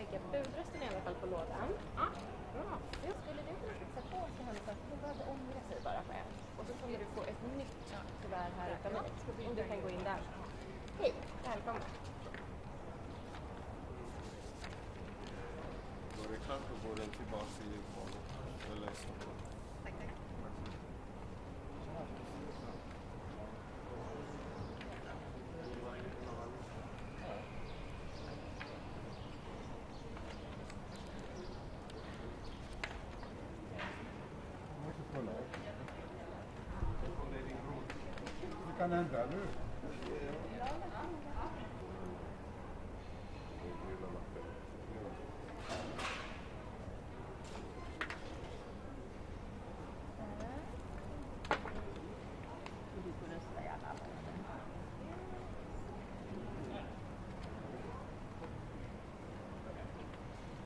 skicka budrösten i alla fall på lådan. Ja, bra. Jag skulle du kunna fixa på till henne så att hon behöver ångra sig bara själv. Och så kommer du få ett nytt kuvert här utav mig. Om du kan gå in där. Hej, välkommen. Då är det klart att gå den tillbaka i banan. Eller så. Tack, tack. Vi kan ändra nu.